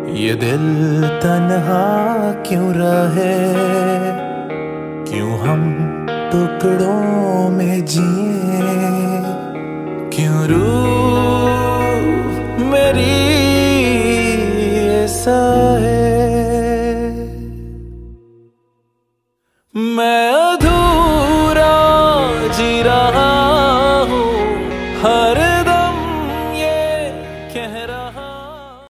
ये दिल तन्हा क्यों रहे, क्यों हम टुकड़ों में जिए, क्यों रूह मेरी ऐसा है। मैं